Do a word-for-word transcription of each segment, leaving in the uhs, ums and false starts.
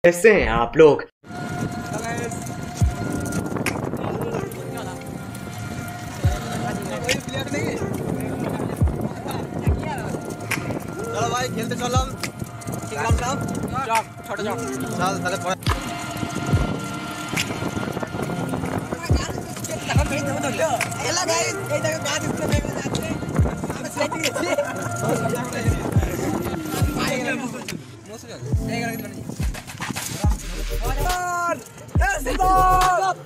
कैसे हैं आप लोग? चलो भाई खेलते चलो हम छोटे चल ताहले पड़े हेलो गाइस এই জায়গা গাছ ইসলে বেগে যাচ্ছে আমরা সেটিং গেছি মোসে যাবে এই গাড়ি দিবেন অর্ডার এ সিদ্ধার্থ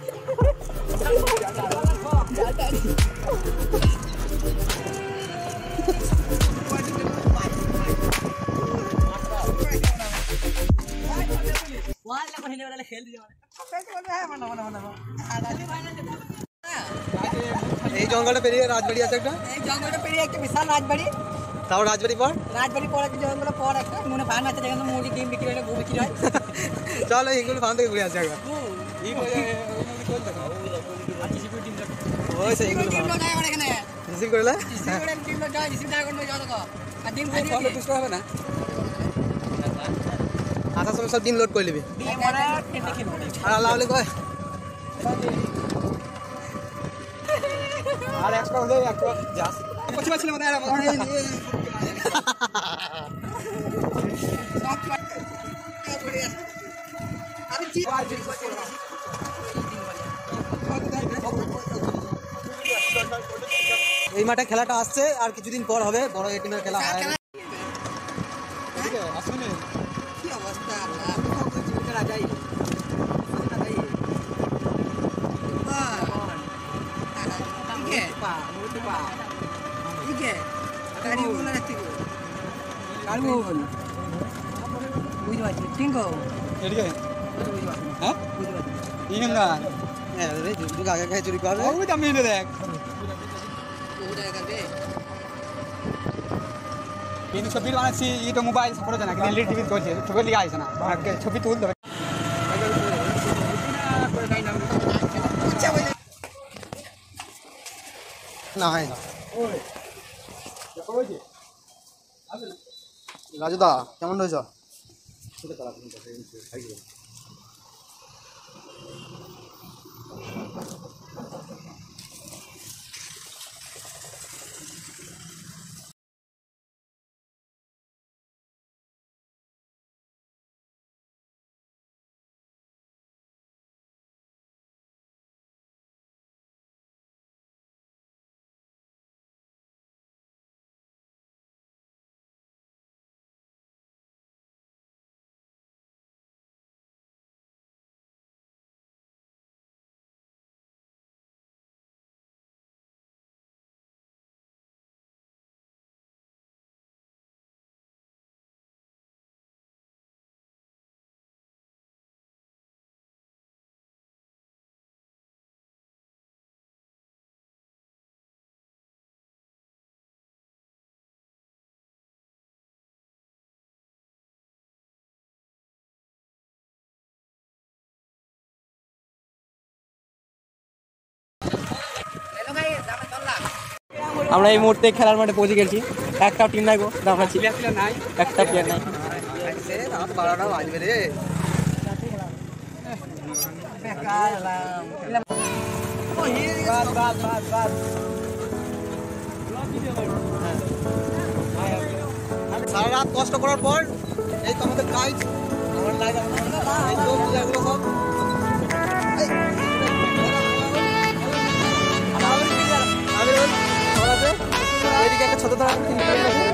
এই জঙ্গলটা পেরিয়ে রাজবাড়ি আছে একটা এই জঙ্গলটা পেরিয়ে একটা বিশাল রাজবাড়ি তাও রাজবাড়ি পর রাজবাড়ি পর একটা জঙ্গল পর একটা মনে ফার্ম আছে যেখানে মুরগি ডিম বিক্রি হয় গো বিক্রি হয় চলো এইগুলো ফার্ম থেকে ঘুরে আসি আগে এই কোন দেখো আর জিসিপি টিম ওই সেই এইগুলো টিম যায় মানে এখানে জিসিপি করলা জিসিপি করে টিম যায় জিসিপি যায় কোন যাও দেখো আর ডিম ঘুরে ফলো পুশ হবে না আসার সময় সব ডিম লোড করে নিবি আর আল্লাহ আলাইকুম আর এক্সট্রা হলে একটা জাস পছবা ছিল মানে আমি এই মাঠে খেলাটা আসছে আর কিছুদিন পর হবে বড় এই টিমের খেলা হয় ঠিক আছে আসলে কি অবস্থা খেলা যাই চুরি করবে কিন্তু ছবি বানাচ্ছি এটা মোবাইল সাপোর্ট হচ্ছে না কিন্তু এলইডি টিভি চলছে ছবি লিখা আছে না ছবি তুলতে হবে না হয় না রাজুদা কেমন রয়েছ আমরা এই মুহূর্তে খেলার মাঠে পৌঁছে গেছি একটা টিম নাই গো আমরা ছিল নাই একটা প্লেয়ার নাই রাত বারোটা বাজবে রে সারা রাত কষ্ট করার পর এই তো আমাদের কাজ আমার লাগা এই তো বুঝাগুলো সব এদিকে একটা ছোট ধরা